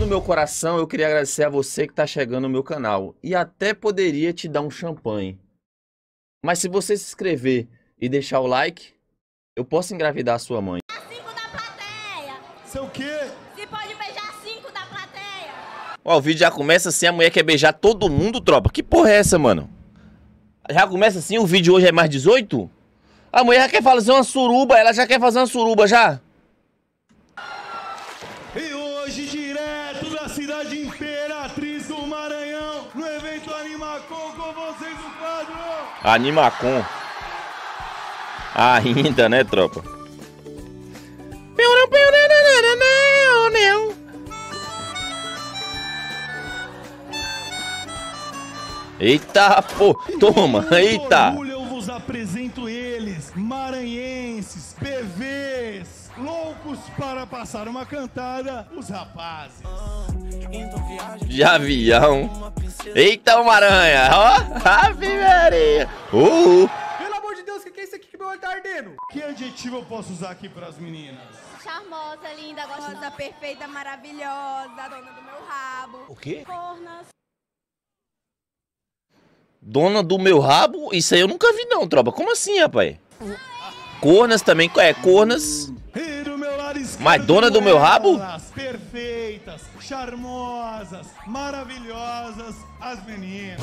do meu coração, eu queria agradecer a você que tá chegando no meu canal. E até poderia te dar um champanhe. Mas se você se inscrever e deixar o like, eu posso engravidar a sua mãe. 5 da plateia. Seu quê? Se pode beijar 5 da plateia. Ó, o vídeo já começa assim, a mulher quer beijar todo mundo, tropa. Que porra é essa, mano? Já começa assim, o vídeo hoje é mais 18? A mulher já quer fazer uma suruba, ela já quer fazer uma suruba já. E hoje, direto da cidade Imperatriz do Maranhão, no evento Animacon, com vocês o quadro... Animacon. Ainda, né, tropa? Eita, pô, toma, eita. Com orgulho eu vos apresento eles, maranhenses, PVs, loucos para passar uma cantada, os rapazes. De avião. Eita, uma aranha, ó, Ave Maria. Pelo amor de Deus, o que é isso aqui que meu olho tá ardendo? Que adjetivo eu posso usar aqui para as meninas? Charmosa, linda, gostosa, perfeita, maravilhosa, dona do meu rabo. O quê? Cornas. Dona do meu rabo? Isso aí eu nunca vi não, tropa. Como assim, rapaz? Cornas também, cornas. E do meu lado esquerdo, Mas dona do meu rabo? elas, perfeitas, charmosas, maravilhosas, as meninas.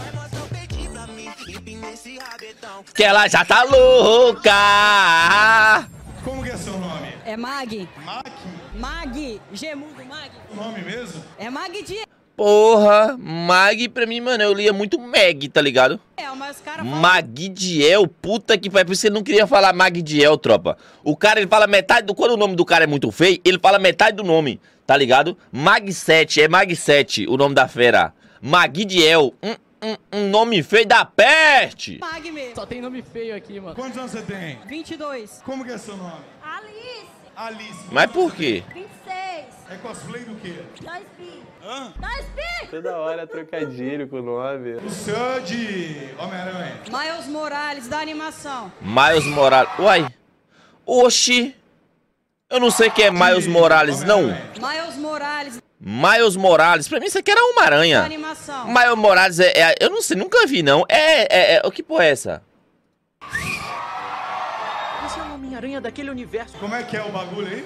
Que ela já tá louca. Como que é seu nome? É Mag. Mac? Mag. Gemudo, Mag. O nome mesmo? É Mag de... Porra, Mag pra mim, mano, eu lia muito Meg, tá ligado? Mas os caras falam... Magdiel, puta que pariu, por isso que ele não queria falar Magdiel, tropa. O cara, ele fala metade do... Quando o nome do cara é muito feio, ele fala metade do nome, tá ligado? Mag7, é Mag7, o nome da fera. Magdiel, um nome feio da peste. Mag mesmo. Só tem nome feio aqui, mano. Quantos anos você tem? 22. Como que é seu nome? Alice, Alice. Mas por quê? 26. É cosplay do quê? 2 Hã? 2 Toda hora trocadilho com o nome. O seu de Homem-Aranha. Miles Morales, da animação. Miles Morales, uai. Oxi. Eu não sei quem é Miles Morales, não. Miles Morales, Miles Morales, pra mim isso aqui era uma da aranha. animação. Miles Morales eu não sei, nunca vi não. O que porra é essa? Esse é o Homem-Aranha daquele universo. Como é que é o bagulho aí?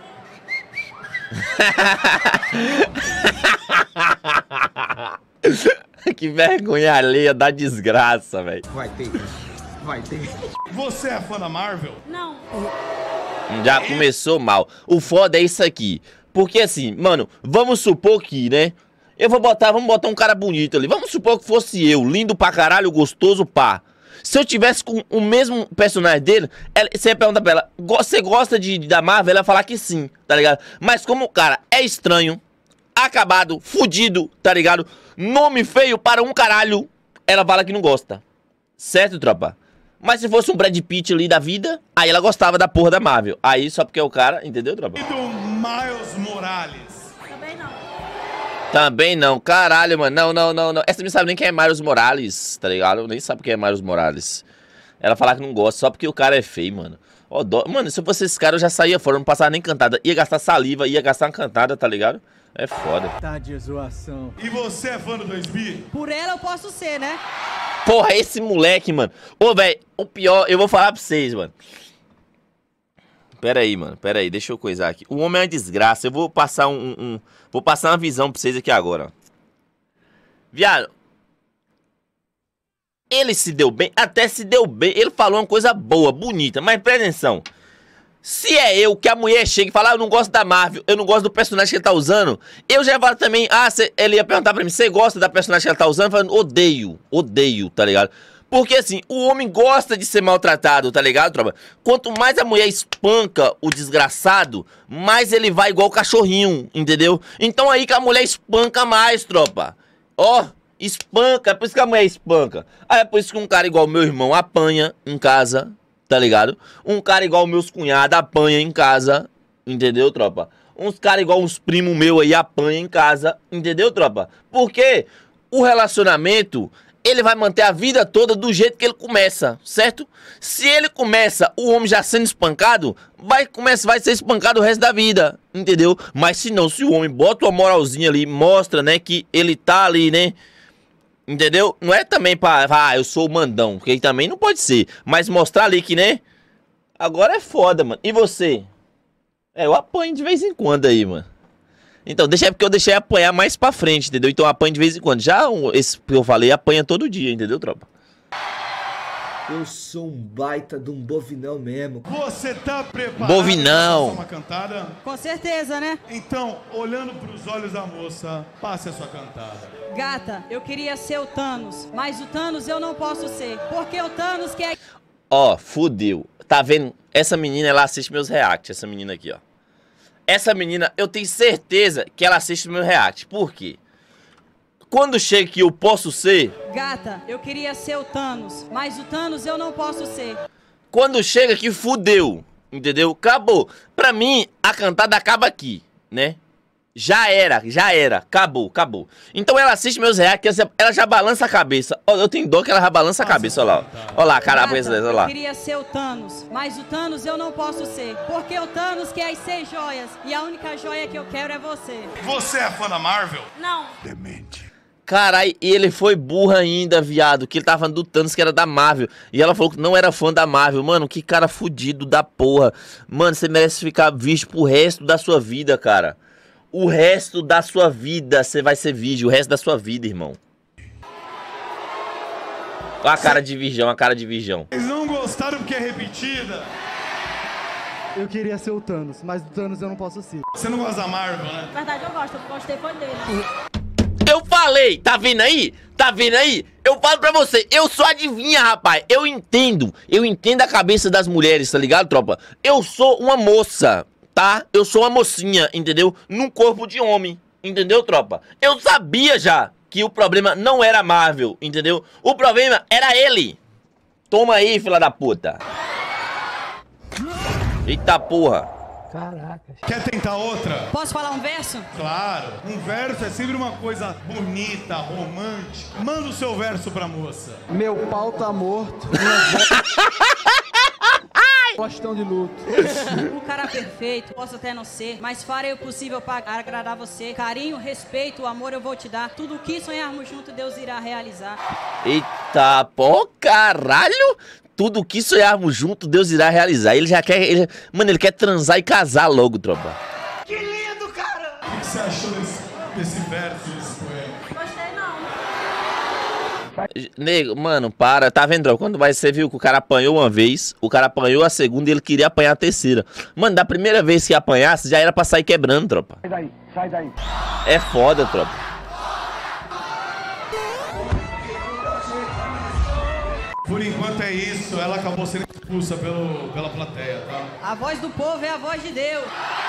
Que vergonha alheia da desgraça, velho. Vai ter. Você é fã da Marvel? Não. Já começou mal. O foda é isso aqui. Porque assim, mano, vamos supor que, né? Vamos botar um cara bonito ali. Vamos supor que fosse eu, lindo pra caralho, gostoso, pá. Se eu tivesse com o mesmo personagem dele, você ia perguntar pra ela, você gosta da Marvel? Ela ia falar que sim, tá ligado? Mas como o cara é estranho, acabado, fudido, tá ligado? Nome feio para um caralho, ela fala que não gosta. Certo, tropa? Mas se fosse um Brad Pitt ali da vida, aí ela gostava da porra da Marvel. Aí só porque é o cara, entendeu, tropa? E do Miles Morales? Também não. Também não, caralho, mano. Não. Essa não sabe nem quem é Miles Morales, tá ligado? Nem sabe quem é Miles Morales. Ela fala que não gosta só porque o cara é feio, mano. Ó, mano, se eu fosse esse cara, eu já saía fora, não passava nem cantada. Ia gastar saliva, ia gastar uma cantada, tá ligado? É foda. Tá de zoação. E você é fã do 2B? Por ela eu posso ser, né? Porra, esse moleque, mano. Ô, velho, o pior, eu vou falar pra vocês, mano. Pera aí, mano, deixa eu coisar aqui. O homem é uma desgraça, eu vou passar vou passar uma visão pra vocês aqui agora, ó. Viado, ele se deu bem, até se deu bem, ele falou uma coisa boa, bonita, mas presta atenção. Se é eu, que a mulher chega e fala, eu não gosto da Marvel, eu não gosto do personagem que ele tá usando, eu já falo também, ele ia perguntar pra mim, você gosta da personagem que ele tá usando? Falando, odeio, tá ligado? Porque assim, o homem gosta de ser maltratado, tá ligado, tropa? Quanto mais a mulher espanca o desgraçado, mais ele vai igual o cachorrinho, entendeu? Então aí que a mulher espanca mais, tropa. Ó, espanca, é por isso que a mulher espanca. Aí é por isso que um cara igual meu irmão apanha em casa, tá ligado? Um cara igual meus cunhados apanha em casa, entendeu, tropa? Uns caras igual uns primos meus aí apanha em casa, entendeu, tropa? Porque o relacionamento... ele vai manter a vida toda do jeito que ele começa, certo? Se ele começa, o homem já sendo espancado, vai ser espancado o resto da vida, entendeu? Mas se não, se o homem bota uma moralzinha ali, mostra, né, que ele tá ali, né, entendeu? Não é também pra, eu sou o mandão, porque ele também não pode ser, mas mostrar ali que, né, agora é foda, mano. E você? Eu apanho de vez em quando aí, mano. Então, porque eu deixei apanhar mais pra frente, entendeu? Então apanha de vez em quando. Já esse que eu falei, apanha todo dia, entendeu, tropa? Eu sou um baita de um bovinão mesmo. Você tá preparado Bovinão. pra uma cantada? Com certeza, né? Então, olhando pros olhos da moça, passe a sua cantada. Gata, eu queria ser o Thanos, mas o Thanos eu não posso ser, porque o Thanos quer... Ó, fudeu. Tá vendo? Essa menina, ela assiste meus reacts, essa menina aqui, ó. Essa menina, eu tenho certeza que ela assiste meu react. Por quê? Quando chega que eu posso ser... Gata, eu queria ser o Thanos, mas o Thanos eu não posso ser. Quando chega que fudeu, entendeu? Acabou. Pra mim, a cantada acaba aqui, né? Já era, acabou. Então ela assiste meus reacts, ela já balança a cabeça. Ó, eu tenho dó que ela já balança a cabeça, ó lá. Ó lá, cara, olha lá. Eu queria ser o Thanos, mas o Thanos eu não posso ser, porque o Thanos quer as 6 joias, e a única joia que eu quero é você. Você é fã da Marvel? Não. Demente. Caralho, e ele foi burro ainda, viado, que ele tava falando do Thanos, que era da Marvel. E ela falou que não era fã da Marvel. Mano, que cara fudido da porra. Mano, você merece ficar visto pro resto da sua vida, cara. O resto da sua vida você vai ser vídeo, o resto da sua vida, irmão. Olha a cara de virgão, Eles não gostaram porque é repetida? Eu queria ser o Thanos, mas do Thanos eu não posso ser. Você não gosta da Marvel, né? Na verdade eu gosto, eu gostei foi dele. Eu falei, tá vendo aí? Tá vendo aí? Eu falo pra você, eu sou adivinha, rapaz. Eu entendo a cabeça das mulheres, tá ligado, tropa? Eu sou uma moça, tá? Eu sou uma mocinha, entendeu? Num corpo de homem, entendeu, tropa? Eu sabia já que o problema não era Marvel, entendeu? O problema era ele. Toma aí, filha da puta. Eita porra. Caraca. Quer tentar outra? Posso falar um verso? Claro. Um verso é sempre uma coisa bonita, romântica. Manda o seu verso pra moça. Meu pau tá morto. Gostão de luto. O cara perfeito, posso até não ser, mas farei o possível para agradar você. Carinho, respeito, amor eu vou te dar. Tudo o que sonharmos junto, Deus irá realizar. Eita, pô, caralho! Tudo que sonharmos junto, Deus irá realizar. Ele já quer... Mano, ele quer transar e casar logo, tropa. Que lindo, cara! O que você achou desse verso, desse poema? Gostei não. Nego, mano, para. Tá vendo, tropa? Quando você viu que o cara apanhou uma vez, o cara apanhou a segunda e ele queria apanhar a terceira. Mano, da primeira vez que apanhasse, já era pra sair quebrando, tropa. Sai daí. É foda, tropa. Por enquanto é isso, ela acabou sendo expulsa pela plateia, tá? A voz do povo é a voz de Deus.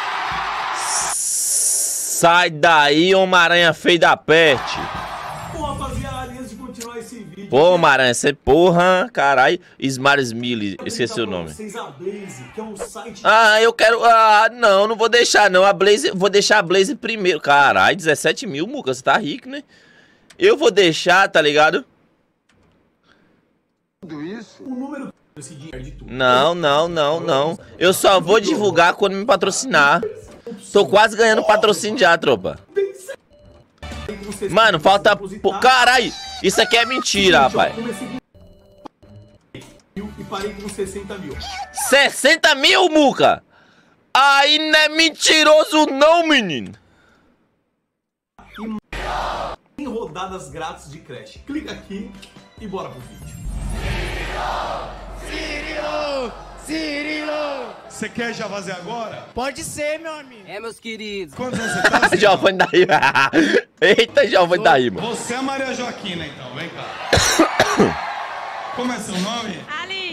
Sai daí, Homem-Aranha feio da peste. Pô, rapaziada, antes de continuar esse vídeo... Pô, Homem-Aranha, você porra, caralho. Smart Smiley, esqueci o nome. Vocês a Blaze, que é um site... Ah, eu quero... Ah, não vou deixar não. A Blaze, vou deixar a Blaze primeiro. Caralho, 17 mil, Muca, você tá rico, né? Eu vou deixar, tá ligado? O número desse dia de tudo. Não. Eu só vou divulgar quando me patrocinar. Tô quase ganhando patrocínio já, tropa. Mano, falta... Caralho, isso aqui é mentira, rapaz. E parei com 60 mil. 60 mil, Muca? Aí não é mentiroso não, menino. Em rodadas grátis de Crash. Clica aqui e bora pro vídeo. Cirilo! Você quer já fazer agora? Pode ser, meu amigo. É, meus queridos. Quantos anos você tá? Giovanni daí. Eita, Giovanni daí, mano. Você é a Maria Joaquina, então. Vem cá. Como é seu nome?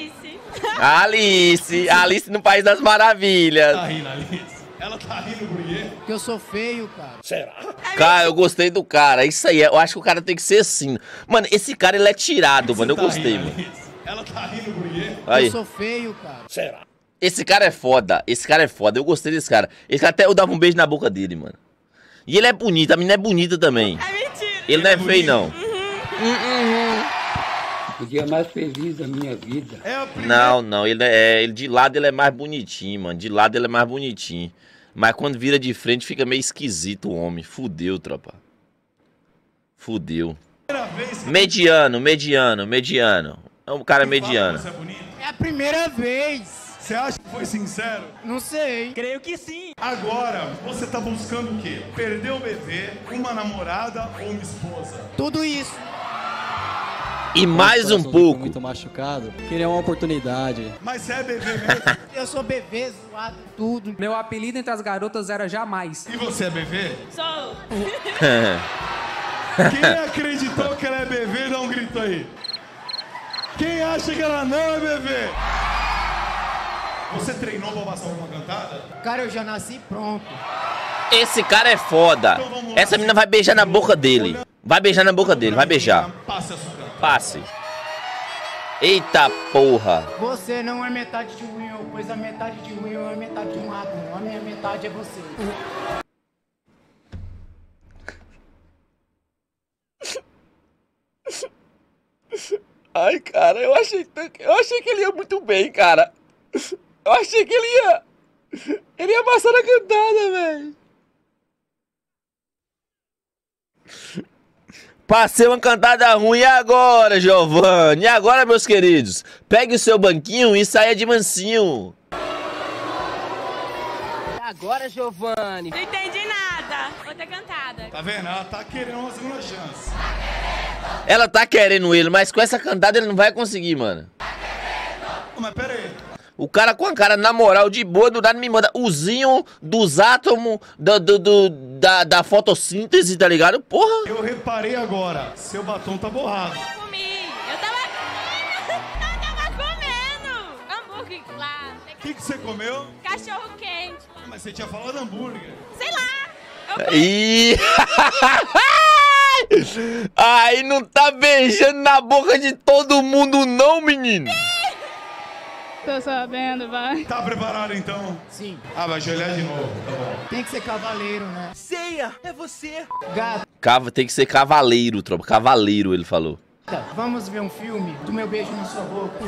Alice. Alice no País das Maravilhas. Tá rindo, Alice. Ela tá rindo por quê? Porque eu sou feio, cara. Será? Cara, eu gostei do cara. Isso aí, eu acho que o cara tem que ser assim. Mano, esse cara, ele é tirado, mano. Eu gostei, mano. Ela tá rindo por quê? Aí. Eu sou feio, cara. Será? Esse cara é foda. Eu gostei desse cara. Esse cara até eu dava um beijo na boca dele, mano. E ele é bonito. A menina é bonita também. É mentira. Ele não é feio, não. Uhum. O dia mais feliz da minha vida. É a primeira... Não, ele de lado ele é mais bonitinho, mano. De lado ele é mais bonitinho. Mas quando vira de frente fica meio esquisito o homem. Fudeu, tropa. Fudeu. Mediano. É um cara mediano. Você é bonito? É a primeira vez. Você acha que foi sincero? Não sei. Creio que sim. Agora, você tá buscando o quê? Perder o bebê, uma namorada ou uma esposa? Tudo isso. E mais um pouco. Muito machucado. Queria uma oportunidade. Mas você é bebê mesmo? Eu sou bebê, zoado, tudo. Meu apelido entre as garotas era Jamais. E você é bebê? Sou. Quem acreditou que ela é bebê, dá um grito aí. Quem acha que ela não é bebê? Você treinou pra passar uma cantada? Cara, eu já nasci pronto. Esse cara é foda. Então vamos lá. Essa menina vai beijar na boca dele. Vai beijar na boca dele, vai beijar. Passe a sua cantada. Passe. Eita porra. Você não é metade de um eu, pois a metade de um eu é metade de um átomo. A minha metade é você. Ai, cara, eu achei que ele ia muito bem, cara. Eu achei que ele ia passar na cantada, velho. Passei uma cantada ruim, e agora, Giovanni? E agora, meus queridos? Pegue o seu banquinho e saia de mansinho. Agora, Giovanni. Não entendi nada. Outra cantada. Tá vendo? Ela tá querendo uma segunda chance. Ela tá querendo ele, mas com essa cantada ele não vai conseguir, mano. Mas pera aí. O cara com a cara, na moral, de boa, do nada me manda usinho dos átomos da fotossíntese, tá ligado? Porra! Eu reparei agora, seu batom tá borrado. Comi. Eu tava comendo. Hambúrguer lá. O que você comeu? Cachorro quente. Mas você tinha falado hambúrguer. Sei lá. Ih! Aí não tá beijando na boca de todo mundo não, menino! Tô sabendo, vai. Tá preparado então? Sim. Ah, vai ajoelhar de novo, tá bom. Tem que ser cavaleiro, né? Ceia, é você. Gata, Tem que ser cavaleiro, tropa. Cavaleiro, ele falou. vamos ver um filme do meu beijo na sua boca.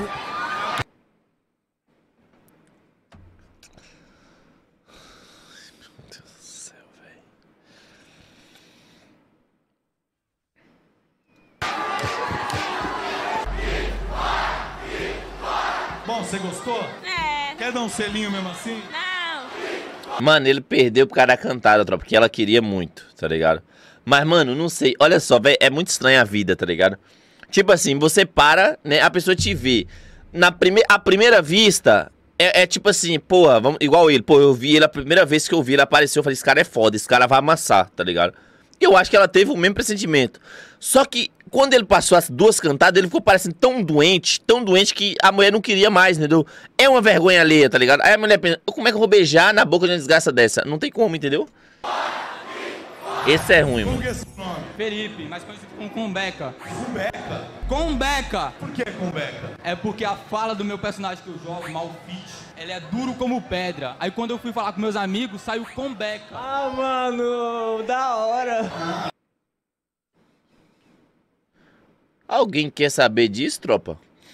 Bom, você gostou? É. Quer dar um selinho mesmo assim? Não. Mano, ele perdeu por causa da cantada, tropa, porque ela queria muito, tá ligado? Mas, mano, não sei. Olha só, velho, é muito estranha a vida, tá ligado? Tipo assim, você para, né, a pessoa te vê. À primeira vista, é tipo assim, porra, igual ele. Pô, eu vi ele, a primeira vez que eu vi ele apareceu, eu falei, esse cara é foda, esse cara vai amassar, tá ligado? Eu acho que ela teve o mesmo pressentimento. Só que, quando ele passou as duas cantadas, ele ficou parecendo tão doente que a mulher não queria mais, entendeu? É uma vergonha alheia, tá ligado? Aí a mulher pensa, como é que eu vou beijar na boca de uma desgraça dessa? Não tem como, entendeu? Esse é ruim, Como mano. que é esse nome? Felipe, mais conhecido como Combeca. Kumbeca? Combeca! Por que Kumbeca? É porque a fala do meu personagem que eu jogo, Malfit, ele é duro como pedra. Aí quando eu fui falar com meus amigos, saiu Combeca. Ah, mano, da hora. Alguém quer saber disso, tropa?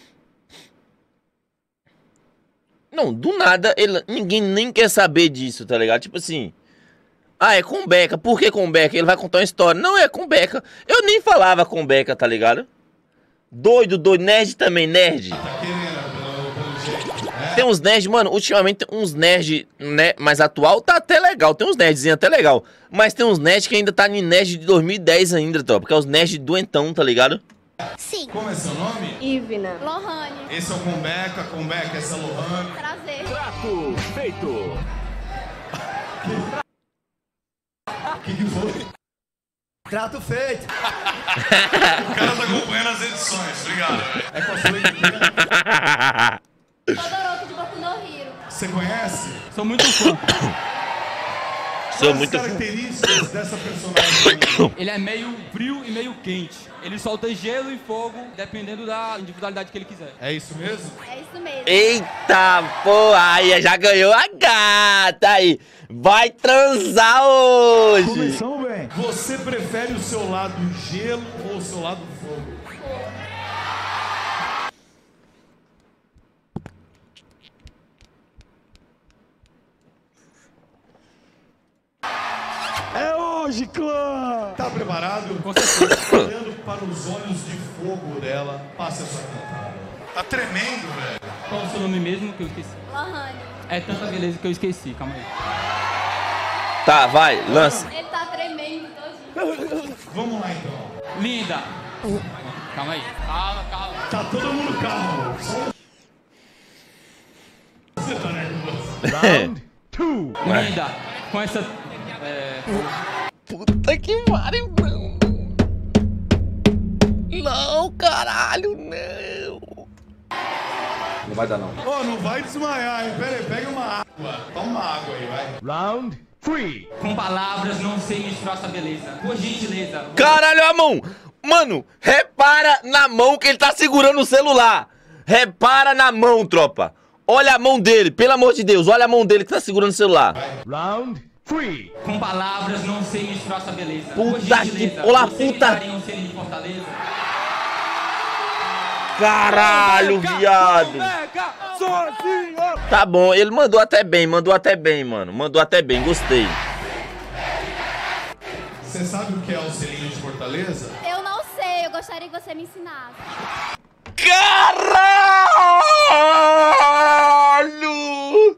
Não, do nada, ninguém nem quer saber disso, tá ligado? Tipo assim... Ah, é Combeca. Por que Combeca? Ele vai contar uma história. Não, é Combeca. Eu nem falava Combeca, tá ligado? Doido. Nerd também, nerd. Tá querendo, pelo jeito. Tem uns nerds, mano, ultimamente uns nerds, né, mais atual, tá até legal. Tem uns nerdzinhos até legal. Mas tem uns nerds que ainda tá em nerd de 2010 ainda, tropa. Porque é os nerds doentão, tá ligado? Sim. Como é seu nome? Ivna. Lohane. Esse é o Kumbeca, essa é a Lohane. Prazer. Trato feito. O que foi? Trato feito. O cara tá acompanhando as edições, obrigado. É com a sua equipe. Todoroki de Boku no Hero. Você conhece? Sou muito fã. Sou Quais muito as características dessa personagem? Ele é meio frio e meio quente. Ele solta gelo e fogo, dependendo da individualidade que ele quiser. É isso mesmo? É isso mesmo. Eita, porra, aí já ganhou a gata aí. Vai transar hoje. Começamos bem. Você prefere o seu lado gelo ou o seu lado fogo? hoje, clã! Tá preparado? Com certeza. Olhando para os olhos de fogo dela, passe a sua cantada. Tá tremendo, velho. Qual é o seu nome mesmo que eu esqueci? Lohane. É tanta beleza que eu esqueci, calma aí. Tá, vai, lança. Ele tá tremendo todinho. Vamos lá, então. Linda. Calma aí. Calma, calma. Tá todo mundo calmo. Você tá nervoso. Round 2. Linda. Com essa... Puta que pariu, não. Não, caralho, não. Não vai dar, não. Ô, não vai desmaiar, hein? Pera aí, pega uma água. Toma uma água aí, vai. Round 3. Com palavras não sei misturar essa beleza. Por gentileza. Caralho, a mão. Mano, repara na mão que ele tá segurando o celular. Repara na mão, tropa. Olha a mão dele, pelo amor de Deus. Olha a mão dele que tá segurando o celular. Round 3. Com palavras não sei misturar essa beleza. Puta que... Olá, puta... Caralho, viado. Tá bom, ele mandou até bem, mano. Mandou até bem, gostei. Você sabe o que é o selinho de Fortaleza? Eu não sei, eu gostaria que você me ensinasse. Caralho!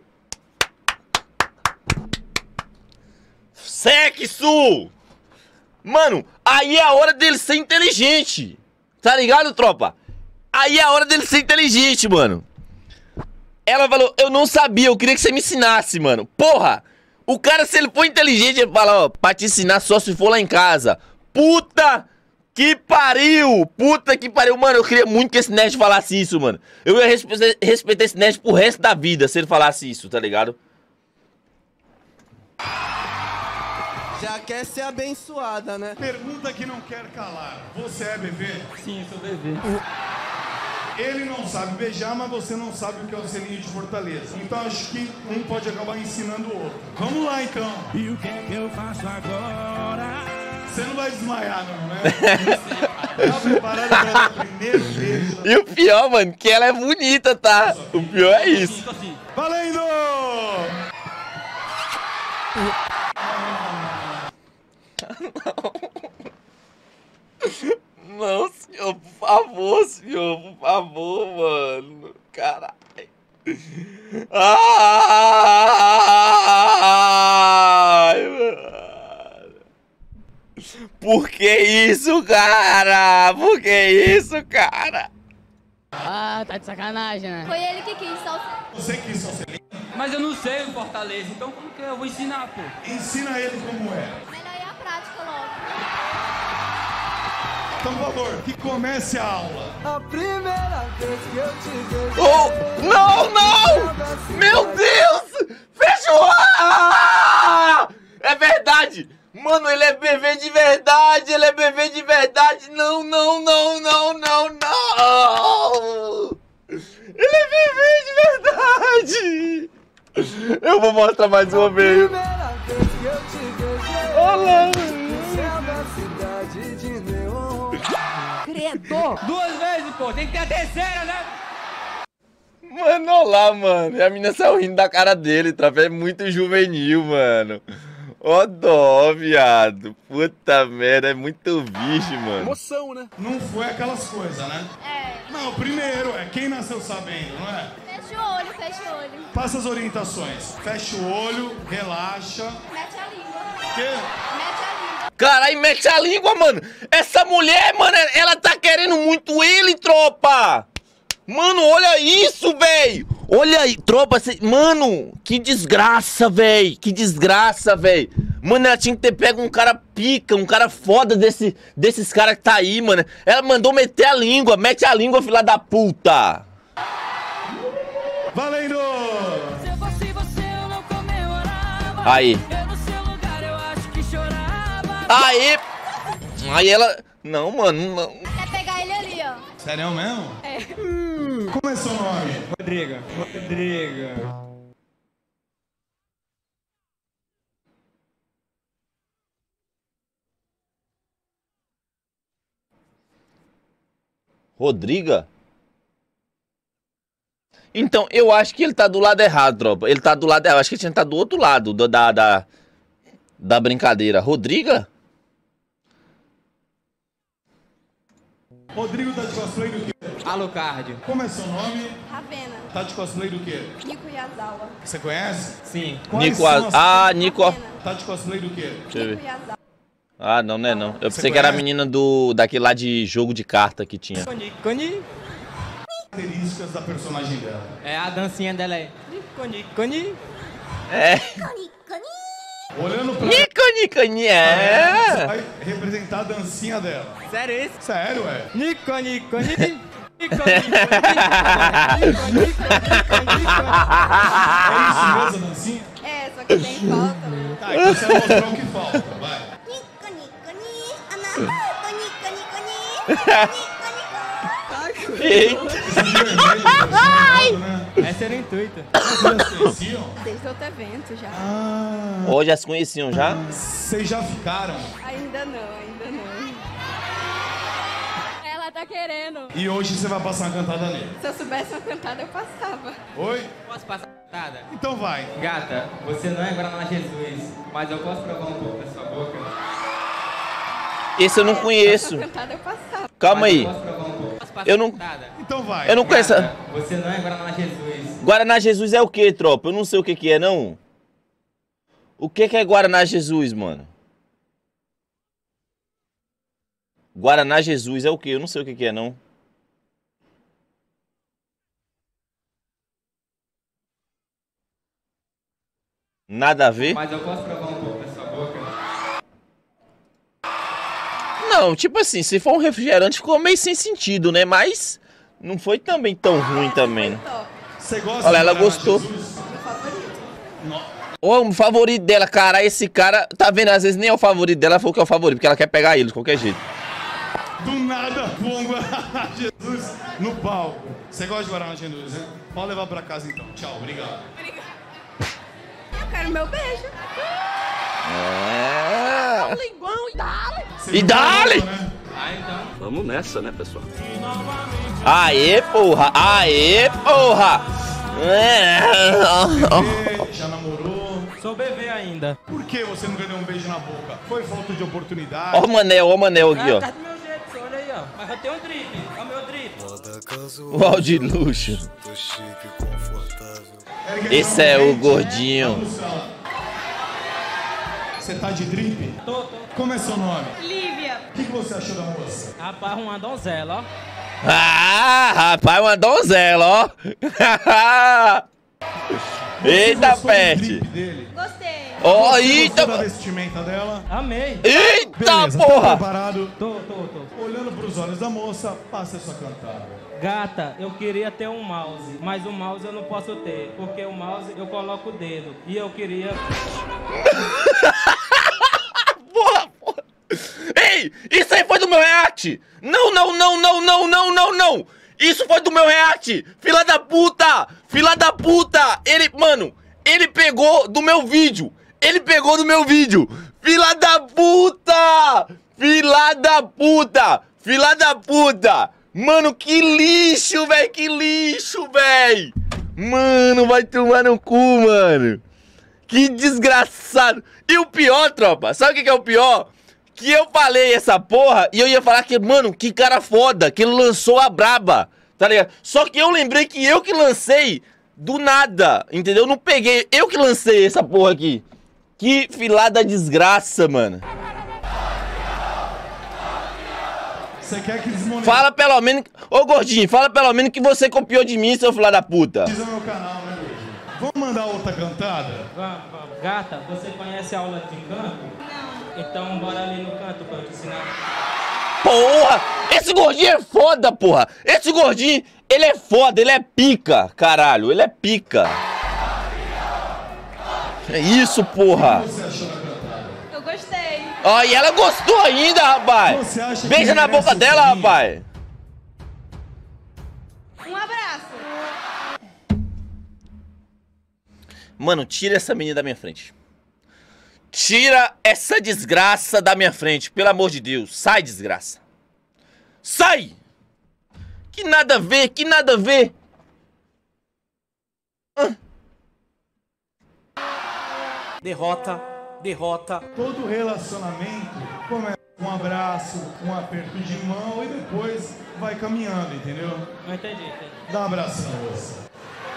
Sexo! Mano, aí é a hora dele ser inteligente. Tá ligado, tropa? Aí é a hora dele ser inteligente, mano. Ela falou, eu não sabia, eu queria que você me ensinasse, mano. Porra! O cara, se ele for inteligente, ele fala, ó, pra te ensinar só se for lá em casa. Puta que pariu! Puta que pariu, mano. Eu queria muito que esse nerd falasse isso, mano. Eu ia respeitar esse nerd pro resto da vida se ele falasse isso, tá ligado? Já quer ser abençoada, né? Pergunta que não quer calar. Você é bebê? Sim, eu sou bebê. Ele não sabe beijar, mas você não sabe o que é o selinho de Fortaleza. Então acho que um pode acabar ensinando o outro. Vamos lá, então. E o que é que eu faço agora? Você não vai desmaiar, não, né? Tá preparado para dar o primeiro beijo? E o pior, mano, que ela é bonita, tá? O pior é isso. Valendo! Não, senhor, por favor, mano. Caralho. Ai, mano. Por que isso, cara? Por que isso, cara? Ah, tá de sacanagem, né? Foi ele que quis, só Você quis só selinho? Mas eu não sei o Fortaleza, então como que eu vou ensinar, pô? Ensina ele como é. melhor ir à prática logo. Então, por favor, que comece a aula. A primeira vez que eu te vejo. Oh, não, não! Meu Deus! Fechou! Ah! É verdade! Mano, ele é bebê de verdade! Ele é bebê de verdade! Não, não, não, não, não, não! Ele é bebê de verdade! Eu vou mostrar mais uma vez. Olha! Credo! 2 vezes, pô! Tem que ter a terceira, né? Mano, olha lá, mano. E a menina saiu rindo da cara dele, tropa. É muito juvenil, mano. Ó dó, viado. Puta merda, é muito bicho, mano. Emoção, né? Não foi aquelas coisas, né? É. Não, primeiro é quem nasceu sabendo, não é? Fecha o olho, fecha o olho. Passa as orientações. Fecha o olho, relaxa. Mete a língua. Quê? Mete a língua. Caralho, mete a língua, mano. Essa mulher, mano, ela tá querendo muito ele, tropa. Mano, olha isso, velho. Olha aí, tropa. Mano, que desgraça, velho. Que desgraça, velho. Mano, ela tinha que ter pego um cara pica, um cara foda desses caras que tá aí, mano. Ela mandou meter a língua. Mete a língua, filha da puta. Valendo! Aí. Aí. Aí ela... Não, mano, não. Quer pegar ele ali, ó. Sério mesmo? É. Como é seu nome? Rodrigo. Rodriga? Então, eu acho que ele tá do lado errado, tropa. Ele tá do lado errado. Acho que ele tinha que estar do outro lado da brincadeira. Rodriga? Rodrigo tá de cosplay do quê? Alucard. Como é seu nome? Ravena. Tá de cosplay do quê? Nico Yazawa. Você conhece? Sim. Nico. Ah, Nico. Tá de cosplay do quê? Deixa eu Nico ver. Yazawa. Ah, não, não é não. Eu Você pensei que era a conhece? menina daquele lá de jogo de carta que tinha. Coni. Características da personagem dela. É, a dancinha dela é... Coni. É. Olhando pra Nico, você é. vai representar a dancinha dela. Sério isso? Sério, é? Coni. É isso mesmo, a dancinha? É, só que tem falta. Tá, então você vai mostrar o que falta, vai. Nico, Nico, Ni. Ana. Nico, Nico, Ni. Eita. Essa era o intuito. Vocês já se conheciam? Desde outro evento já. Ó, já se conheciam já? Vocês já ficaram? Ainda não. Ela tá querendo. E hoje você vai passar uma cantada nele. Se eu soubesse uma cantada, eu passava. Oi? Posso passar cantada? Então vai. Gata, você não é Guaraná Jesus, mas eu posso provar um pouco da sua boca? Esse eu não Se conheço. eu cantada, eu passava. Calma aí. Posso provar um pouco? Posso passar Eu não- cantada? Então vai. Eu não conheço. Gata, você não é Guaraná Jesus. Guaraná Jesus é o que, tropa? Eu não sei o que é, não. O que é Guaraná Jesus, mano? Guaraná Jesus é o que? Eu não sei o que é, não. Nada a ver? Mas eu posso provar um pouco da sua boca? Não, tipo assim, se for um refrigerante ficou meio sem sentido, né? Mas não foi também tão ruim também, né? Top. Você gosta Olha, de ela Guaraná gostou. Jesus? Meu favorito. Ô, o favorito dela, cara, esse cara, tá vendo? Às vezes nem é o favorito dela, foi o que é o favorito, porque ela quer pegar ele de qualquer jeito. Do nada, põe um Guaraná Jesus no palco. Você gosta de Guaraná Jesus, né? Pode levar pra casa então. Tchau, obrigado. Eu quero meu beijo. É. Você E não dale! gosta, né? Ah, então. Vamos nessa, né, pessoal? Aê, porra! Aê, porra! Bebê, já namorou? Sou bebê ainda. Por que você nunca deu um beijo na boca? Foi falta de oportunidade? Ó o Manel aqui, ó. Tá do meu jeito, olha aí, ó. Mas eu tenho um drip. Olha o meu drip. O áudio de luxo. Quero que Esse ele é dê um o date, gordinho. né? Vamos lá. Você tá de drip? Tô. Como é seu nome? Lívia. O que você achou da moça? Rapaz, uma donzela, ó. Ah, rapaz, uma donzela, ó. Eita, Gostou do peste. drip dele? Gostei. Ó, Você eita. gostou da vestimenta dela? Amei. Eita, Beleza, tá porra. preparado? Tô. Olhando pros olhos da moça, passe a sua cantada. Gata, eu queria ter um mouse, mas o mouse eu não posso ter, porque o mouse eu coloco o dedo. E eu queria... Porra. Ei, isso aí foi do meu react. Não. Isso foi do meu react. Fila da puta. Ele pegou do meu vídeo. Fila da puta. Mano, que lixo, velho. Mano, vai tomar no cu, mano. Que desgraçado. E o pior, tropa, sabe o que é o pior? Que eu falei essa porra e eu ia falar que, mano, que cara foda, que ele lançou a braba, tá ligado? Só que eu lembrei que eu que lancei do nada, entendeu? Eu não peguei, eu que lancei essa porra aqui. Que filada desgraça, mano. Você quer que desmonetize Fala pelo menos, ô gordinho, fala pelo menos que você copiou de mim, seu filho da puta. o meu canal, né, Luigi? Vamos mandar outra cantada? Vamos. Gata, você conhece a aula de canto? Não. Então bora ali no canto pra eu te ensinar. Porra! Esse gordinho é foda, porra! Esse gordinho, ele é foda, ele é pica, caralho, ele é pica. É isso, porra! O que você achou da cantada? Eu gostei. Ó, e ela gostou ainda, rapaz! Você acha que Beija na merece boca um dela, selinho? rapaz! Um abraço. Mano, tira essa menina da minha frente. Tira essa desgraça da minha frente, pelo amor de Deus. Sai, desgraça. Sai! Que nada a ver, Derrota derrota. Todo relacionamento começa com um abraço, um aperto de mão e depois vai caminhando, entendeu? Não entendi. Dá um abraço na moça.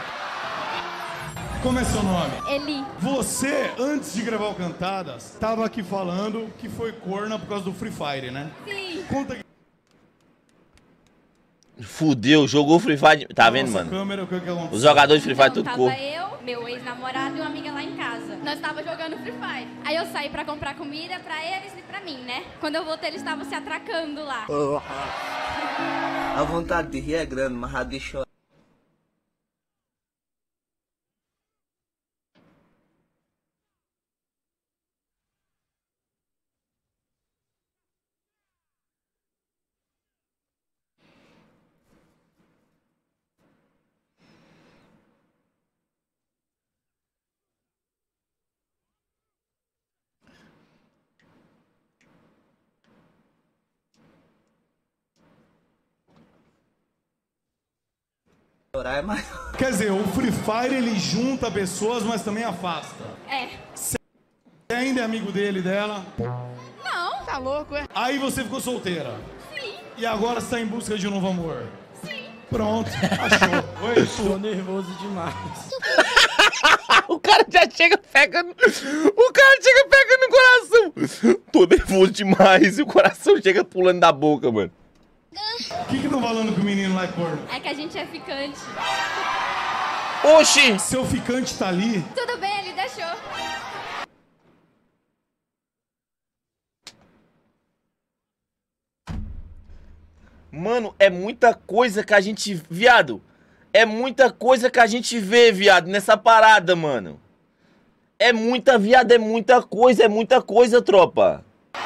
Como é seu nome? Eli. Você, antes de gravar o Cantadas, tava aqui falando que foi corna por causa do Free Fire, né? Sim. Conta aqui. Fudeu, jogou Free Fire. Tá vendo, mano? Câmera, o que aconteceu? Os jogadores de Free Fire tudo Tava corpo. eu, meu ex-namorado e uma amiga lá em casa. Nós tava jogando Free Fire. Aí eu saí pra comprar comida pra eles e pra mim, né? Quando eu voltei, eles estavam se atracando lá. A vontade de rir é grande, mas a de chorar. É mais... Quer dizer, o Free Fire ele junta pessoas, mas também afasta. É. Você ainda é amigo dele, dela? Não. Tá louco, é? Aí você ficou solteira? Sim. E agora você tá em busca de um novo amor? Sim. Pronto, achou. Oi, Tô nervoso demais. O cara já chega pegando. O cara chega pegando no coração. Tô nervoso demais e o coração chega pulando da boca, mano. O que estão falando que o menino lá é corno? É que a gente é ficante. Oxi! Seu ficante tá ali? Tudo bem, ele deixou. Mano, é muita coisa que a gente... Viado, é muita coisa que a gente vê, viado, nessa parada, mano. É muita, viado, é muita coisa, tropa.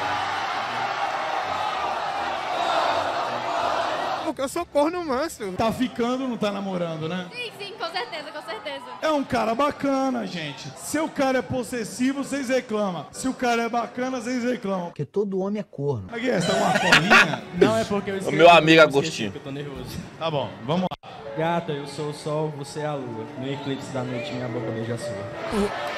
Porque eu sou corno manso. Tá ficando, não tá namorando, né? Sim, sim, com certeza, com certeza. É um cara bacana, gente. Se o cara é possessivo, vocês reclamam. Se o cara é bacana, vocês reclamam. Porque todo homem é corno. Aqui, essa é uma colinha? Não, é porque eu esqueci. O meu amigo Agostinho. Eu tô nervoso. Tá bom, vamos lá. Gata, eu sou o sol, você é a lua. No eclipse da noite, minha boca beija a sua.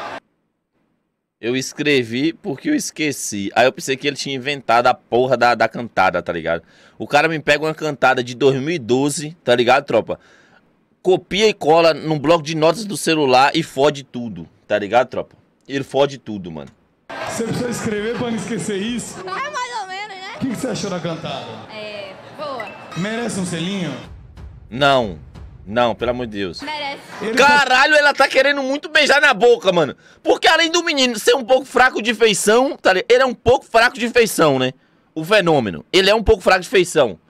Eu escrevi porque eu esqueci. Aí eu pensei que ele tinha inventado a porra da cantada, tá ligado? O cara me pega uma cantada de 2012, tá ligado, tropa? Copia e cola num bloco de notas do celular e fode tudo, tá ligado, tropa? Ele fode tudo, mano. Você precisa escrever pra não esquecer isso? É mais ou menos, né? O que você achou da cantada? É, boa. Merece um selinho? Não, não, pelo amor de Deus. Merece. Caralho, ela tá querendo muito beijar na boca, mano. Porque além do menino ser um pouco fraco de feição, tá ligado? Ele é um pouco fraco de feição, né? O fenômeno. Ele é um pouco fraco de feição.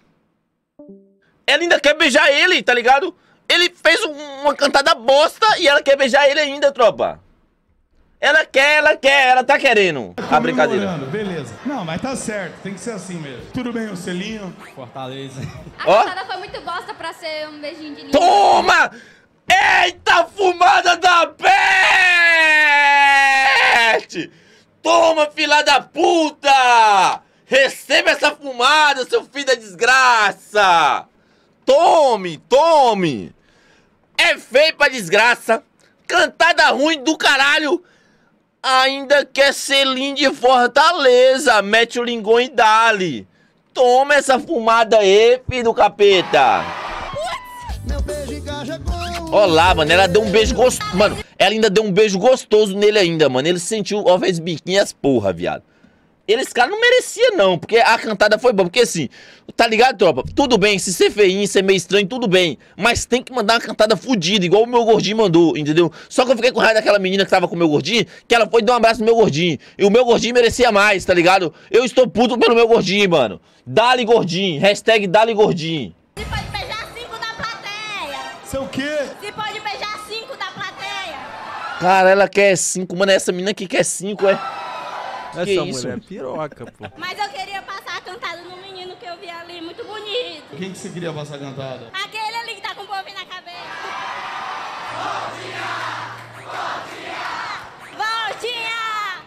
Ela ainda quer beijar ele, tá ligado? Ele fez uma cantada bosta e ela quer beijar ele ainda, tropa. Ela tá querendo. A brincadeira. Beleza. Não, mas tá certo, tem que ser assim mesmo. Tudo bem, o selinho? Fortaleza. A cantada foi muito bosta pra ser um beijinho de língua. Toma! Eita fumada da peste! Toma, filha da puta! Receba essa fumada, seu filho da desgraça! Tome, tome! É feio pra desgraça! Cantada ruim do caralho! Ainda quer selinho de Fortaleza! Mete o lingon e dali! Toma essa fumada aí, filho do capeta! Olá, mano, ela deu um beijo gostoso. Mano, ela ainda deu um beijo gostoso nele ainda, mano. Ele sentiu, ó, fez biquinho as porra, viado. Esse cara não merecia, não, porque a cantada foi boa. Porque assim, tá ligado, tropa? Tudo bem, se ser feinho, ser meio estranho, tudo bem. Mas tem que mandar uma cantada fodida, igual o meu gordinho mandou, entendeu? Só que eu fiquei com raiva daquela menina que tava com o meu gordinho, que ela foi dar um abraço no meu gordinho. E o meu gordinho merecia mais, tá ligado? Eu estou puto pelo meu gordinho, mano. Dali gordinho, hashtag Dali gordinho. Se pode beijar 5 da plateia. Seu o quê? Se pode beijar 5 da plateia. Cara, ela quer 5, mano, essa menina aqui quer 5, é... Essa Que mulher isso? é piroca, pô. Mas eu queria passar a cantada no menino que eu vi ali, muito bonito. Quem que você queria passar a cantada? Aquele ali que tá com o povo na cabeça. Voltinha!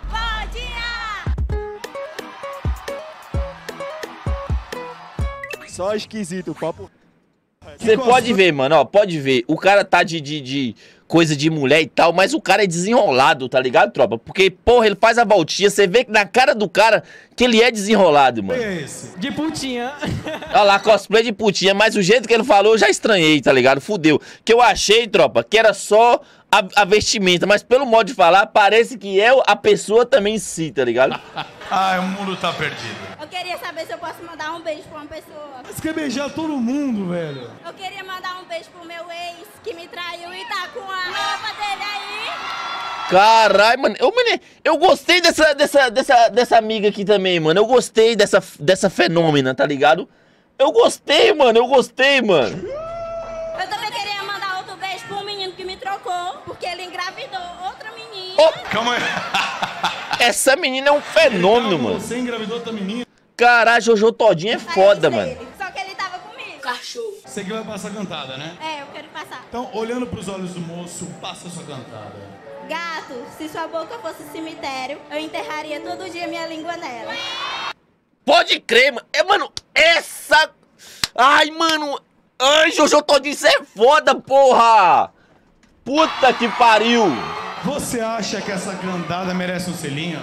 Voltinha! Só esquisito, o papo. Você pode ver, mano, ó, pode ver. O cara tá de coisa de mulher e tal, mas o cara é desenrolado, tá ligado, tropa? Porque, porra, ele faz a voltinha, você vê que na cara do cara que ele é desenrolado, mano. É esse? De putinha. Olha lá, cosplay de putinha, mas o jeito que ele falou eu já estranhei, tá ligado? Fudeu. Que eu achei, tropa, que era só a vestimenta, mas pelo modo de falar, parece que é a pessoa também em si, tá ligado? Ah, o mundo tá perdido. Eu queria saber se eu posso mandar um beijo pra uma pessoa. Você quer beijar todo mundo, velho? Eu queria mandar um beijo pro meu ex, que me traiu e tá com a nova dele aí. Caralho, mano. Eu gostei dessa amiga aqui também, mano. Eu gostei dessa fenômena, tá ligado? Eu gostei, mano. Eu também queria mandar outro beijo pro menino que me trocou, porque ele engravidou outra menina. Oh, calma aí. Essa menina é um fenômeno, mano. Você engravidou outra menina? Caralho, Jojo Todinho é foda, mano. Só que ele tava comigo. Cachorro. Você que vai passar a cantada, né? É, eu quero passar. Então, olhando pros olhos do moço, passa a sua cantada. Gato, se sua boca fosse cemitério, eu enterraria todo dia minha língua nela. Pode crer, mano. Mano, essa... Ai, mano. Ai, Jojo Todinho, isso é foda, porra. Puta que pariu. Você acha que essa cantada merece um selinho?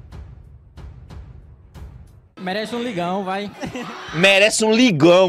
Merece um ligão, vai. Merece um ligão,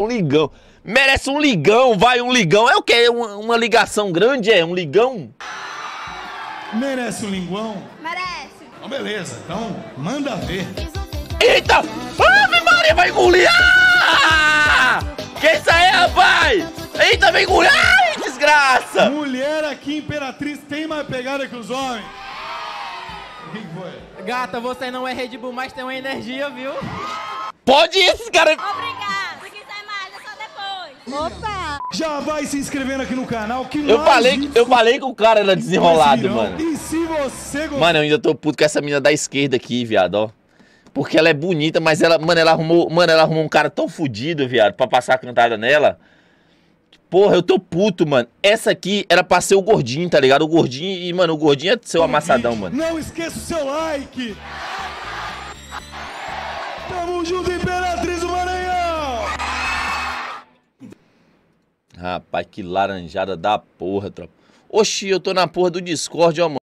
vai, um ligão. É o quê? Uma ligação grande, é? Um ligão? Merece um linguão? Merece. Então, beleza. Então, manda ver. Eita! Ave Maria, vai engolir! Ah! Que isso aí, rapaz? Eita, vem engolir! Ai, desgraça! Mulher aqui, Imperatriz, tem mais pegada que os homens? O que foi? Gata, você não é Red Bull, mas tem uma energia, viu? Pode ir, esses caras... Obrigado. Se quiser mais, é só depois. Opa! Já vai se inscrevendo aqui no canal que Eu falei que o cara era desenrolado, mano. E se você gostou... Mano, eu ainda tô puto com essa menina da esquerda aqui, viado, ó. Porque ela é bonita, mas ela arrumou um cara tão fudido, viado, pra passar a cantada nela. Porra, eu tô puto, mano. Essa aqui era pra ser o gordinho, tá ligado? O gordinho, e, mano, o gordinho é seu amassadão, mano. Não esqueça o seu like. Tamo junto, Imperatriz do Maranhão. Rapaz, que laranjada da porra, tropa. Oxi, eu tô na porra do Discord, ó, mano.